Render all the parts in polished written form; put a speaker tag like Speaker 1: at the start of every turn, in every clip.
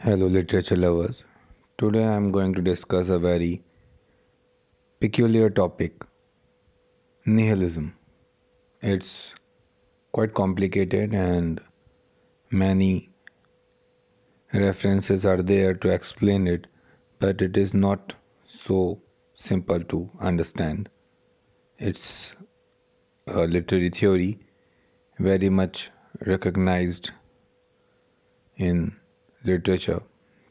Speaker 1: Hello, literature lovers. Today I am going to discuss a very peculiar topic nihilism. It's quite complicated, and many references are there to explain it, but it is not so simple to understand. It's a literary theory very much recognized in literature.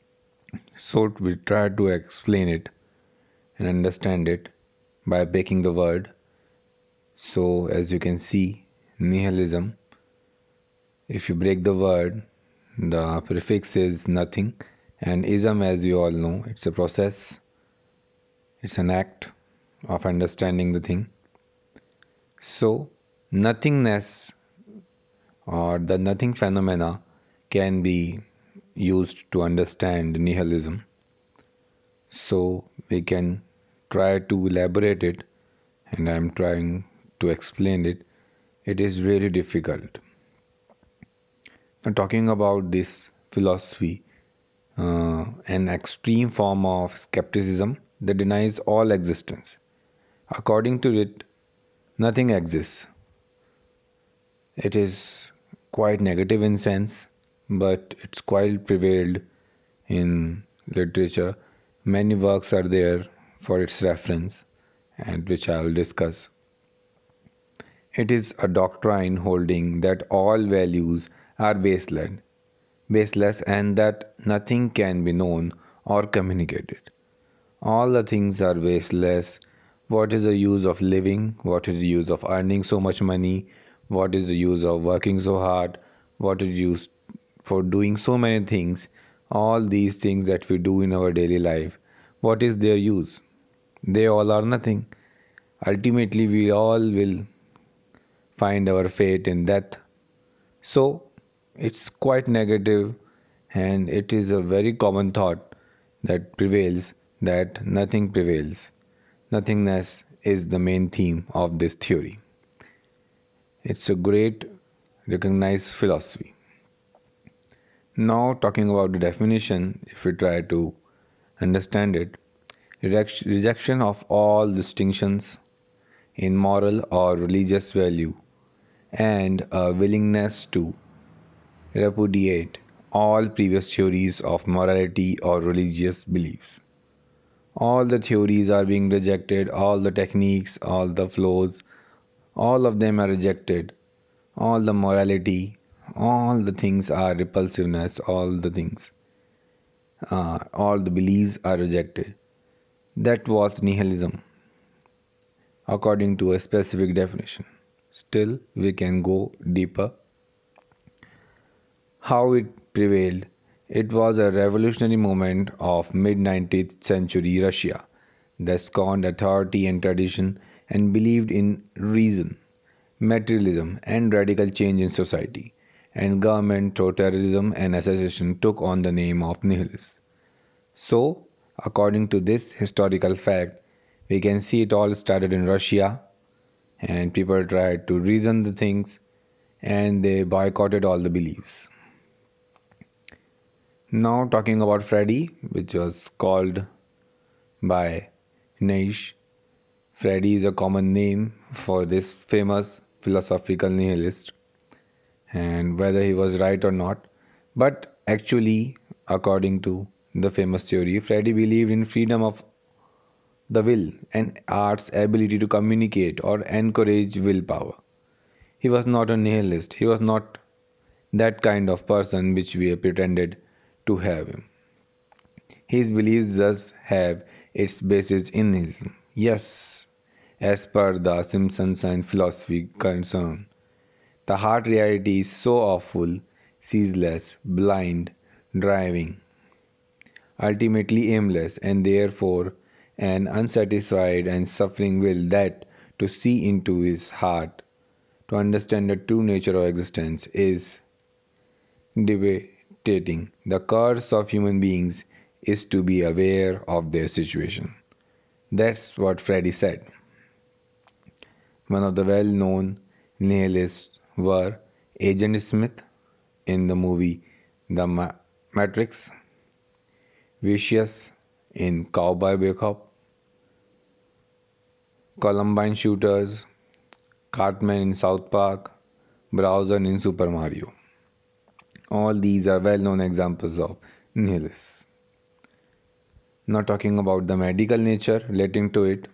Speaker 1: So we try to explain it and understand it by breaking the word. So, as you can see, nihilism, if you break the word, the prefix is nothing, and ism, as you all know, it's a process, it's an act of understanding the thing. So, nothingness or the nothing phenomena can be used to understand nihilism. So, we can try to elaborate it, and I'm trying to explain it. It is really difficult. Now, talking about this philosophy, an extreme form of skepticism that denies all existence. According to it, nothing exists. It is quite negative in sense, but it's quite prevailed in literature. Many works are there for its reference, and which I will discuss. It is a doctrine holding that all values are baseless, and that nothing can be known or communicated. All the things are baseless. What is the use of living? What is the use of earning so much money? What is the use of working so hard? What is use for doing so many things? All these things that we do in our daily life, what is their use? They all are nothing. Ultimately, we all will find our fate in death. So it's quite negative, and it is a very common thought that prevails that nothing prevails. Nothingness is the main theme of this theory. It's a great recognized philosophy. Now, talking about the definition, if we try to understand it, rejection of all distinctions in moral or religious value, and a willingness to repudiate all previous theories of morality or religious beliefs. All the theories are being rejected, all the techniques, all the flows, all of them are rejected. All the morality, all the things are repulsiveness, all the beliefs are rejected. That was nihilism, according to a specific definition. Still, we can go deeper. How it prevailed. It was a revolutionary movement of mid 19th century Russia that scorned authority and tradition and believed in reason, materialism, and radical change in society. And government, through terrorism and assassination, took on the name of nihilists. So, according to this historical fact, we can see it all started in Russia, and people tried to reason the things, and they boycotted all the beliefs. Now, talking about Freddy, which was called by Nietzsche. Freddy is a common name for this famous philosophical nihilist, and whether he was right or not. But actually, according to the famous theory, Freddy believed in freedom of the will and art's ability to communicate or encourage willpower. He was not a nihilist. He was not that kind of person which we have pretended to have him. His beliefs thus have its basis in nihilism. Yes, as per the Simpsons and philosophy concern, the hard reality is so awful, ceaseless, blind, driving, ultimately aimless, and therefore an unsatisfied and suffering will that to see into his heart, to understand the true nature of existence, is devastating. The curse of human beings is to be aware of their situation. That's what Freddy said. One of the well known nihilists were Agent Smith in the movie The Matrix, Vicious in Cowboy Bebop, Columbine shooters, Cartman in South Park, Bowser in Super Mario. All these are well known examples of nihilists. Not talking about the medical nature relating to it,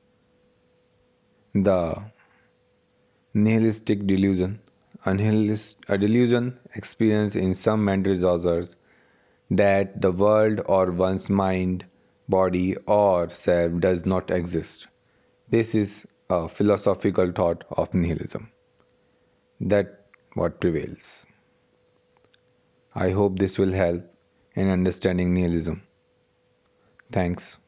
Speaker 1: the nihilistic delusion, a delusion experienced in some mental disorders that the world or one's mind, body, or self does not exist. This is a philosophical thought of nihilism. That what prevails. I hope this will help in understanding nihilism. Thanks.